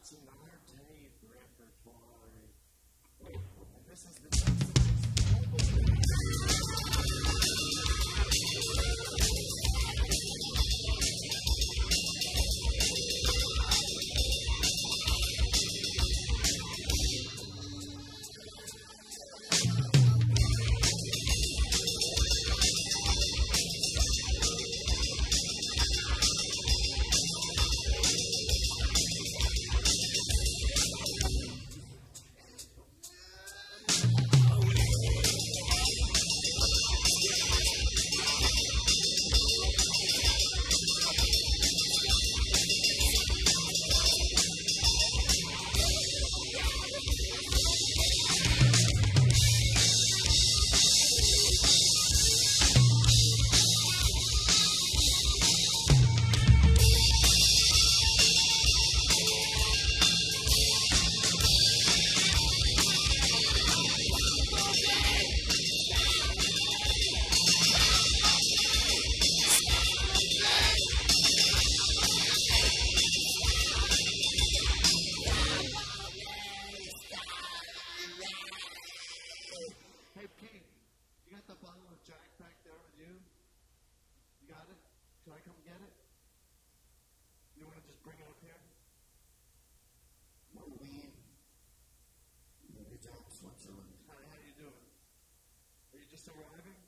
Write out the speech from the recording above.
What's in our tape repertoire? And this is the next Can I come get it? You want to just bring it up here? Ween. Good job, Switzerland. How you doing? Are you just arriving?